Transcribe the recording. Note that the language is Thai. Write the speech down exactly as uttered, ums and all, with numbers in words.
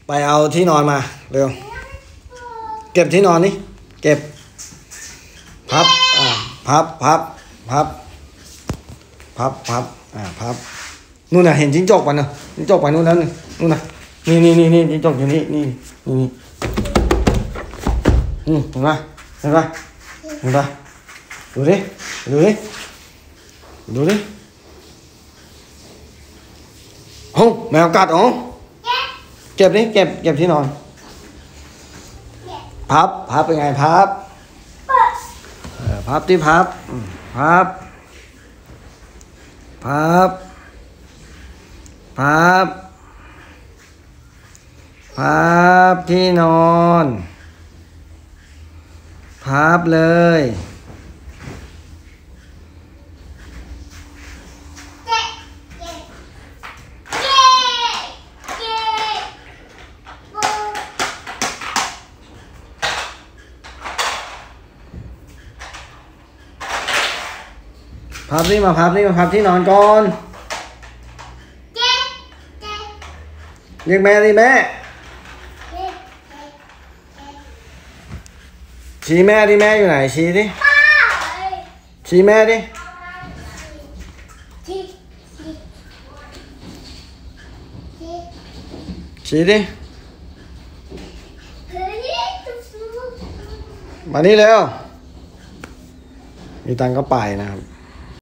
ไปเอาที่นอนมาเร็วเก็บที่นอนนี่เก็บพับอ่าพับพับพับพับพับอ่าพับนู่นน่ะเห็นจิ้งจกป่ะเนอะจิ้งจกไปนู่นแล้วนี่นู่นน่ะนี่นี่นี่นี่จิ้งจกอยู่นี่นี่นี่นี่อืมเห็นไหมเห็นไหมเห็นไหมดูดิดูดิดูดิโอ้แมวกัดอ๋อเก็บดิเก็บเก็บที่นอนพับพับเป็นไงพับเออพับที่พับพับพับพับพับที่นอนพับเลยพับนี่มาพับนี่มาพับที่นอนก่อนเรียกแม่ดิแม่ชี้แม่ดิแม่อยู่ไหนชี้ดิชี้แม่ดิชี้ดิมานี่เร็วมีตังก็ไปนะครับ